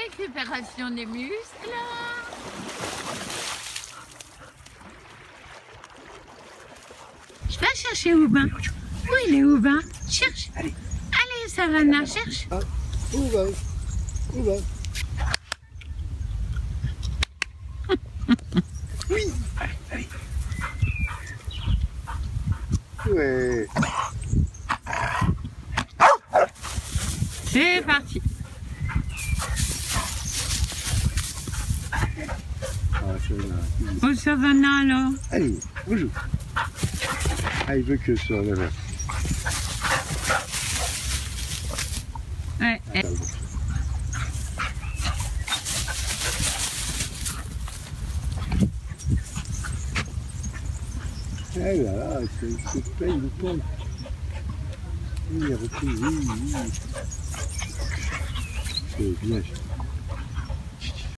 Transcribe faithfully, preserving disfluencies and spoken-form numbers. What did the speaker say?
Récupération des muscles. Je vais chercher Houba. Où il est Houba? Cherche. Allez. Allez, Savannah, cherche. Ah, Houba. Houba. Oui. Allez, allez. Ouais. C'est parti. Ah, Savannah. Oh, Savannah, alors. Allez, on joue. Ah, il veut que ce soit la main. Ouais. Ah, eh là là, c'est plein de pommes. Oui, il a repris, oui, oui. C'est bien.